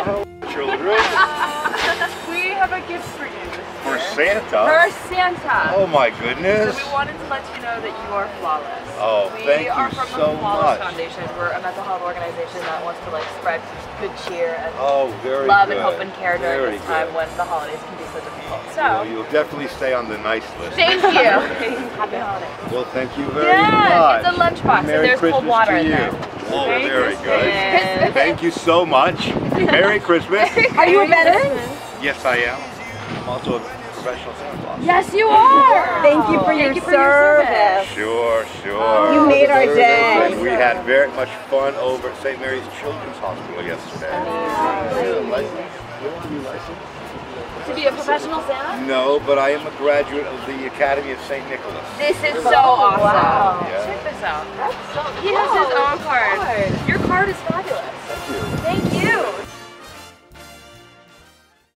Hello, children. We have a gift for you. For Santa? For Santa. Oh my goodness. So we wanted to let you know that you are flawless. Oh, thank you We are from so the Flawless much. Foundation. We're a mental health organization that wants to like spread good cheer and good. love and hope and care during Very this time good. when the holidays can be so difficult. So Well, you'll definitely stay on the nice list. thank you. Happy holidays. Well, thank you very Yeah, much. it's a lunchbox and Merry there's cold Christmas water to in you. there. Oh, Merry very Christmas. good. Thank you so much. Merry Christmas. Are you a veteran? Yes, I am. I'm also a professional Santa Claus. Yes, you are. Thank you for your service. Sure, sure. You made our day. And we had very much fun over at St. Mary's Children's Hospital yesterday. To be a professional Santa? No, but I am a graduate of the Academy of St. Nicholas. This is so awesome. Wow. Yeah. Check this out. He has his own card. Your card is fabulous. Thank you. Thank